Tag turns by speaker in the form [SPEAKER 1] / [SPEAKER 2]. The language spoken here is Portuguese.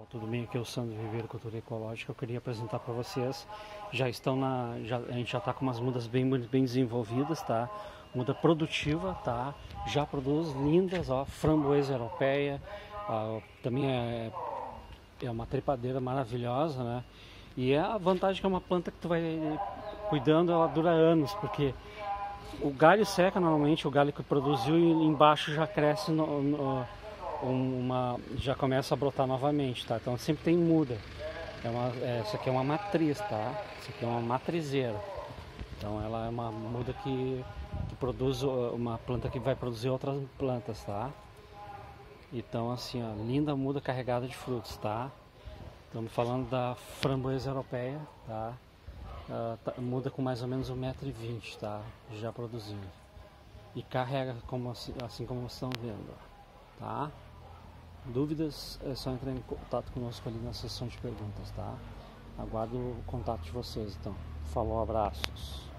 [SPEAKER 1] Tudo bem? Aqui é o Sandro Ribeiro, Cultura Ecológica. Eu queria apresentar para vocês. A gente já está com umas mudas bem desenvolvidas, tá? Muda produtiva, tá? Já produz lindas, ó, framboesa europeia. Também é uma trepadeira maravilhosa, né? E a vantagem que é uma planta que tu vai cuidando, ela dura anos, porque o galho seca normalmente, o galho que produziu e embaixo já cresce já começa a brotar novamente, tá? Então sempre tem muda. Essa aqui é uma matriz, tá? Isso aqui é uma matrizeira. Então ela é uma muda que produz uma planta que vai produzir outras plantas, tá? Então assim, ó, linda muda carregada de frutos, tá? Estamos falando da framboesa europeia, tá? Muda com mais ou menos 1,20 m, tá? Já produzindo. E carrega assim como vocês estão vendo, tá? Dúvidas é só entrar em contato conosco ali na seção de perguntas, tá? Aguardo o contato de vocês, então. Falou, abraços.